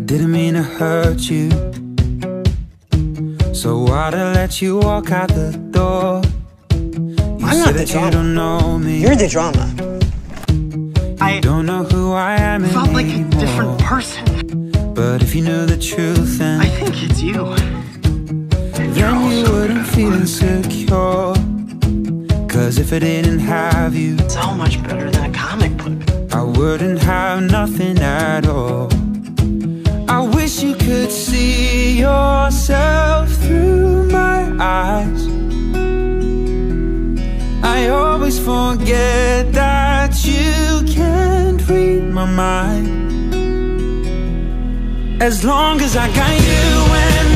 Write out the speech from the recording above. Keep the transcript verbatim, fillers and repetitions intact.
didn't mean to hurt you, so why'd I let you walk out the door? You I'm not the that drama. You don't know me. You're the drama. I don't know who I am felt anymore. like a different person. But if you knew the truth, then I think it's you. then you wouldn't feel insecure. Cause if I didn't have you, So much better than a comic book. I wouldn't have nothing at all. I wish you could see yourself through my eyes. I always forget that you can't read my mind. As long as I got you and